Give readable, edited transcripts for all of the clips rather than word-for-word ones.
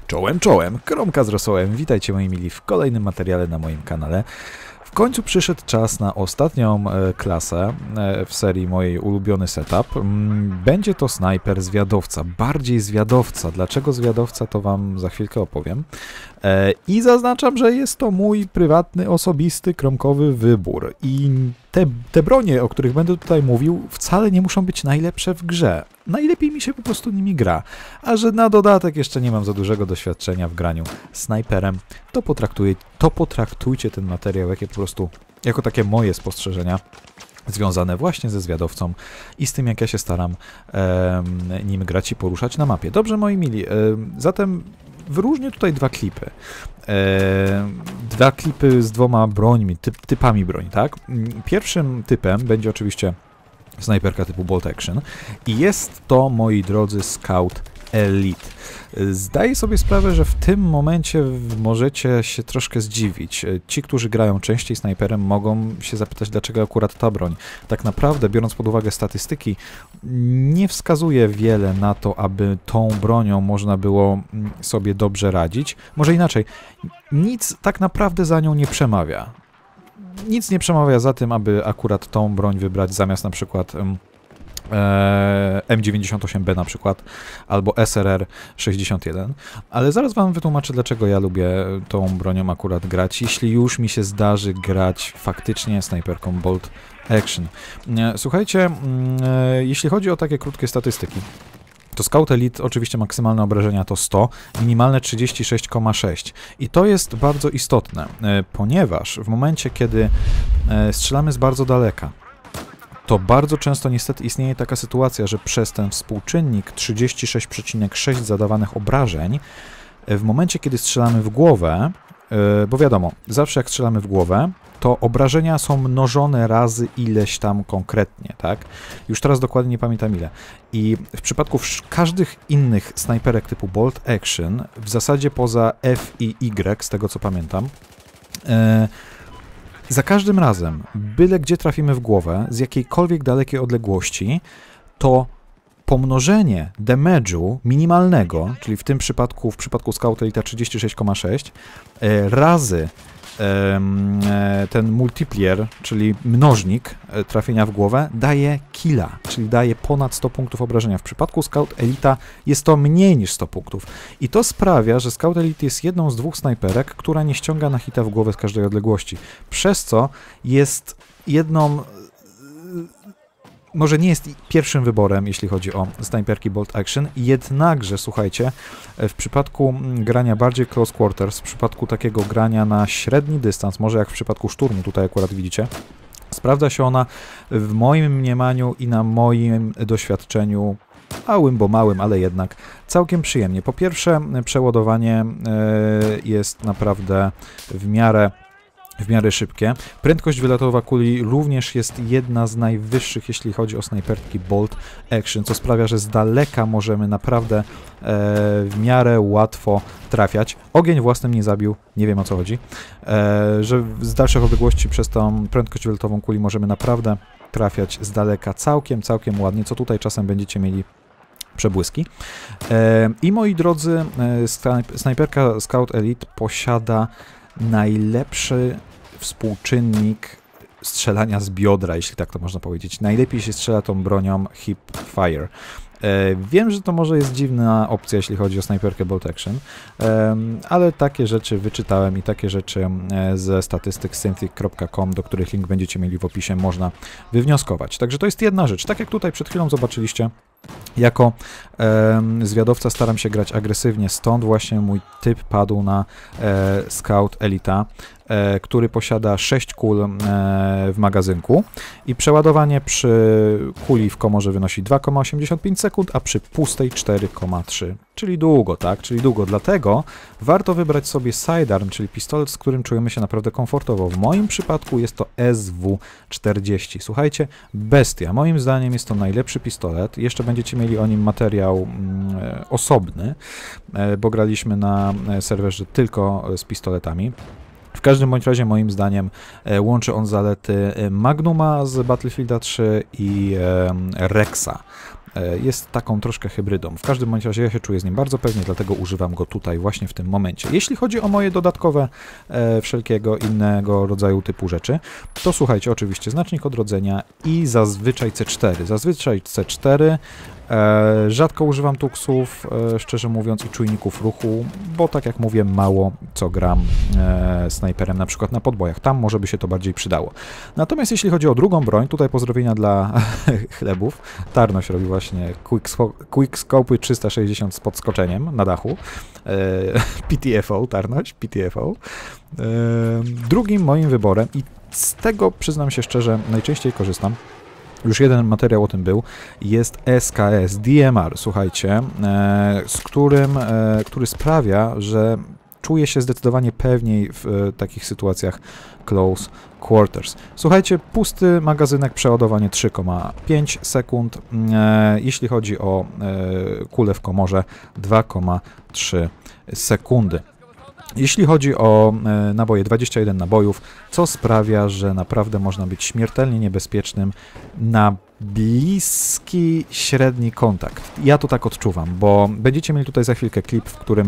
Czołem, czołem, Kromka z Rosołem, witajcie moi mili w kolejnym materiale na moim kanale. W końcu przyszedł czas na ostatnią klasę w serii mojej ulubiony setup. Będzie to snajper zwiadowca, bardziej zwiadowca. Dlaczego zwiadowca, to wam za chwilkę opowiem. I zaznaczam, że jest to mój prywatny, osobisty, kromkowy wybór. I te bronie, o których będę tutaj mówił, wcale nie muszą być najlepsze w grze. Najlepiej mi się po prostu nimi gra. A że na dodatek jeszcze nie mam za dużego doświadczenia w graniu snajperem, to potraktujcie ten materiał jako takie moje spostrzeżenia związane właśnie ze zwiadowcą i z tym, jak ja się staram nim grać i poruszać na mapie. Dobrze, moi mili, zatem wyróżnię tutaj dwa klipy. Dwa klipy z dwoma brońmi, typami broń, tak? Pierwszym typem będzie oczywiście snajperka typu Bolt Action i jest to, moi drodzy, Scout Elite. Zdaję sobie sprawę, że w tym momencie możecie się troszkę zdziwić. Ci, którzy grają częściej snajperem, mogą się zapytać, dlaczego akurat ta broń. Tak naprawdę, biorąc pod uwagę statystyki, nie wskazuje wiele na to, aby tą bronią można było sobie dobrze radzić. Może inaczej, nic tak naprawdę za nią nie przemawia. Nic nie przemawia za tym, aby akurat tą broń wybrać zamiast na przykład M98B na przykład, albo SRR 61, ale zaraz wam wytłumaczę, dlaczego ja lubię tą bronią akurat grać, jeśli już mi się zdarzy grać faktycznie snajperką Bolt Action. Słuchajcie, jeśli chodzi o takie krótkie statystyki, to Scout Elite oczywiście maksymalne obrażenia to 100, minimalne 36,6 i to jest bardzo istotne, ponieważ w momencie, kiedy strzelamy z bardzo daleka, to bardzo często niestety istnieje taka sytuacja, że przez ten współczynnik 36,6 zadawanych obrażeń, w momencie, kiedy strzelamy w głowę, bo wiadomo, zawsze jak strzelamy w głowę, to obrażenia są mnożone razy ileś tam konkretnie, tak? Już teraz dokładnie nie pamiętam ile. I w przypadku każdych innych snajperek typu Bolt Action, w zasadzie poza F i Y, z tego co pamiętam, za każdym razem, byle gdzie trafimy w głowę, z jakiejkolwiek dalekiej odległości, to pomnożenie damage'u minimalnego, czyli w tym przypadku, w przypadku Scout Elite 36,6, razy ten multiplier, czyli mnożnik trafienia w głowę, daje killa, czyli daje ponad 100 punktów obrażenia. W przypadku Scout Elite'a jest to mniej niż 100 punktów. I to sprawia, że Scout Elite jest jedną z dwóch snajperek, która nie ściąga na hita w głowę z każdej odległości. Przez co jest jedną... Może nie jest pierwszym wyborem, jeśli chodzi o snajperki Bolt Action, jednakże, słuchajcie, w przypadku grania bardziej close quarters, w przypadku takiego grania na średni dystans, może jak w przypadku szturmu, tutaj akurat widzicie, sprawdza się ona w moim mniemaniu i na moim doświadczeniu małym, bo małym, ale jednak całkiem przyjemnie. Po pierwsze, przeładowanie jest naprawdę w miarę szybkie. Prędkość wylotowa kuli również jest jedna z najwyższych, jeśli chodzi o snajperki Bolt Action, co sprawia, że z daleka możemy naprawdę w miarę łatwo trafiać. Ogień własnym nie zabił, nie wiem o co chodzi, że z dalszych odległości przez tą prędkość wylotową kuli możemy naprawdę trafiać z daleka całkiem ładnie, co tutaj czasem będziecie mieli przebłyski. I moi drodzy, snajperka Scout Elite posiada najlepszy współczynnik strzelania z biodra, jeśli tak to można powiedzieć. Najlepiej się strzela tą bronią hip fire. Wiem, że to może jest dziwna opcja, jeśli chodzi o snajperkę Bolt Action, ale takie rzeczy wyczytałem i takie rzeczy ze statystyk synthic.com, do których link będziecie mieli w opisie, można wywnioskować. Także to jest jedna rzecz. Tak jak tutaj przed chwilą zobaczyliście, jako zwiadowca staram się grać agresywnie, stąd właśnie mój typ padł na Scout Elite'a, który posiada 6 kul w magazynku i przeładowanie przy kuli w komorze wynosi 2,85 sekund, a przy pustej 4,3. Czyli długo, tak? Czyli długo. Dlatego warto wybrać sobie sidearm, czyli pistolet, z którym czujemy się naprawdę komfortowo. W moim przypadku jest to SW-40. Słuchajcie, bestia. Moim zdaniem jest to najlepszy pistolet. Jeszcze będziecie mieli o nim materiał osobny, bo graliśmy na serwerze tylko z pistoletami. W każdym bądź razie moim zdaniem łączy on zalety Magnuma z Battlefielda 3 i Rexa jest taką troszkę hybrydą. W każdym bądź razie ja się czuję z nim bardzo pewnie, dlatego używam go tutaj właśnie w tym momencie. Jeśli chodzi o moje dodatkowe wszelkiego innego rodzaju typu rzeczy, to słuchajcie, oczywiście znacznik odrodzenia i zazwyczaj C4. Zazwyczaj C4. Rzadko używam tuksów, szczerze mówiąc, i czujników ruchu, bo tak jak mówię, mało co gram snajperem, na przykład na podbojach. Tam może by się to bardziej przydało. Natomiast jeśli chodzi o drugą broń, tutaj pozdrowienia dla chlebów. Tarnoś robi właśnie quickscope 360 z podskoczeniem na dachu. PTFO, Tarnoś, PTFO. Drugim moim wyborem, i z tego przyznam się szczerze, najczęściej korzystam, już jeden materiał o tym był, jest SKS DMR, słuchajcie, który sprawia, że czuję się zdecydowanie pewniej w takich sytuacjach close quarters. Słuchajcie, pusty magazynek, przeładowanie 3,5 sekund, jeśli chodzi o kulę w komorze 2,3 sekundy. Jeśli chodzi o naboje, 21 nabojów, co sprawia, że naprawdę można być śmiertelnie niebezpiecznym na bliski, średni kontakt. Ja to tak odczuwam, bo będziecie mieli tutaj za chwilkę klip, w którym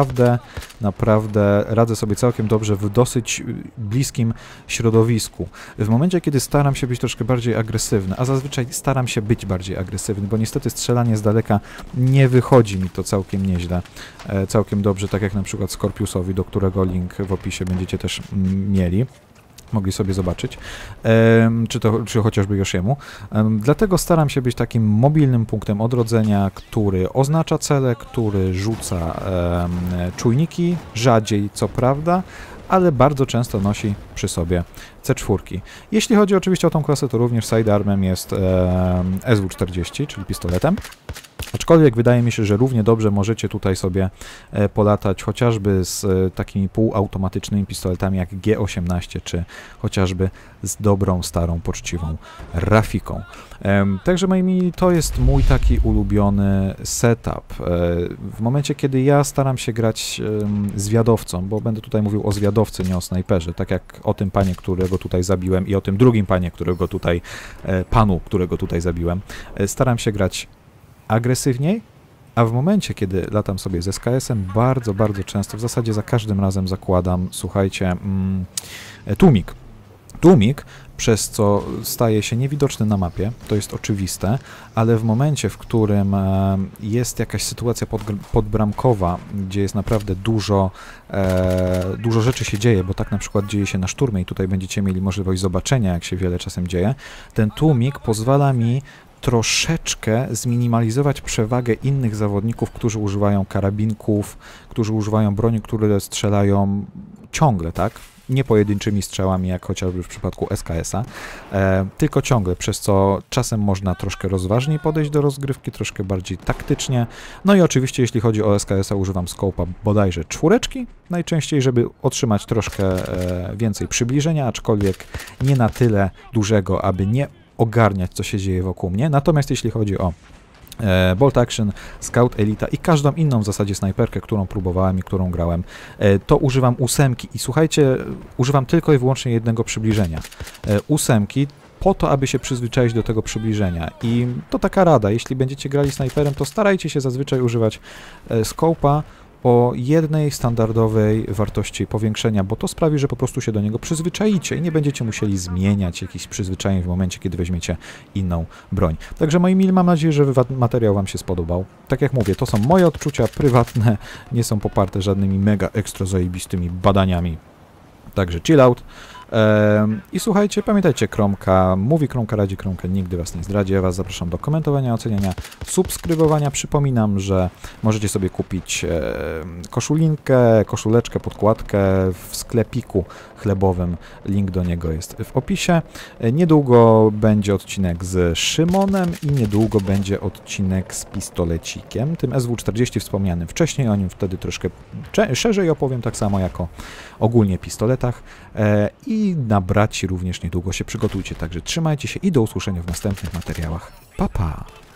naprawdę radzę sobie całkiem dobrze w dosyć bliskim środowisku. W momencie, kiedy staram się być troszkę bardziej agresywny, a zazwyczaj staram się być bardziej agresywny, bo niestety strzelanie z daleka nie wychodzi mi to całkiem nieźle, całkiem dobrze, tak jak na przykład Scorpiusowi, do którego link w opisie będziecie też mieli. Mogli sobie zobaczyć, czy chociażby Yoshiemu. Dlatego staram się być takim mobilnym punktem odrodzenia, który oznacza cele, który rzuca czujniki, rzadziej co prawda, ale bardzo często nosi przy sobie C4. Jeśli chodzi oczywiście o tą klasę, to również sidearmem jest SW-40, czyli pistoletem. Aczkolwiek wydaje mi się, że równie dobrze możecie tutaj sobie polatać chociażby z takimi półautomatycznymi pistoletami jak G18, czy chociażby z dobrą, starą, poczciwą Rafiką. Także moi mili, to jest mój taki ulubiony setup. W momencie, kiedy ja staram się grać zwiadowcą, bo będę tutaj mówił o zwiadowcy, nie o snajperze, tak jak o tym panie, którego tutaj zabiłem, i o tym drugim panie, którego tutaj zabiłem, staram się grać agresywniej, a w momencie, kiedy latam sobie z SKS-em, bardzo, bardzo często, w zasadzie za każdym razem zakładam, słuchajcie, tłumik. Tłumik, przez co staje się niewidoczny na mapie, to jest oczywiste, ale w momencie, w którym jest jakaś sytuacja podbramkowa, gdzie jest naprawdę dużo rzeczy się dzieje, bo tak na przykład dzieje się na szturmie i tutaj będziecie mieli możliwość zobaczenia, jak się wiele czasem dzieje, ten tłumik pozwala mi troszeczkę zminimalizować przewagę innych zawodników, którzy używają karabinków, którzy używają broni, które strzelają ciągle, tak? Nie pojedynczymi strzałami, jak chociażby w przypadku SKS-a, tylko ciągle, przez co czasem można troszkę rozważniej podejść do rozgrywki, troszkę bardziej taktycznie. No i oczywiście, jeśli chodzi o SKS-a, używam scope'a bodajże 4, najczęściej, żeby otrzymać troszkę więcej przybliżenia, aczkolwiek nie na tyle dużego, aby nie ogarniać, co się dzieje wokół mnie. Natomiast jeśli chodzi o Bolt Action, Scout Elita i każdą inną w zasadzie snajperkę, którą próbowałem i którą grałem, to używam 8 i słuchajcie, używam tylko i wyłącznie jednego przybliżenia. 8 po to, aby się przyzwyczaić do tego przybliżenia. I to taka rada, jeśli będziecie grali snajperem, to starajcie się zazwyczaj używać scope'a o jednej standardowej wartości powiększenia, bo to sprawi, że po prostu się do niego przyzwyczaicie i nie będziecie musieli zmieniać jakichś przyzwyczajeń w momencie, kiedy weźmiecie inną broń. Także moi mili, mam nadzieję, że materiał Wam się spodobał. Tak jak mówię, to są moje odczucia prywatne, nie są poparte żadnymi mega ekstra zajebistymi badaniami. Także chill out. I słuchajcie, pamiętajcie, Kromka mówi, Kromka radzi, Kromka nigdy Was nie zdradzi. Ja Was zapraszam do komentowania, oceniania, subskrybowania. Przypominam, że możecie sobie kupić koszulinkę, koszuleczkę, podkładkę w sklepiku chlebowym. Link do niego jest w opisie. Niedługo będzie odcinek z Szymonem i niedługo będzie odcinek z pistolecikiem, tym SW-40 wspomnianym wcześniej. O nim wtedy troszkę szerzej opowiem, tak samo jako ogólnie pistoletach. I na braci również niedługo się przygotujcie. Także trzymajcie się i do usłyszenia w następnych materiałach. Pa, pa!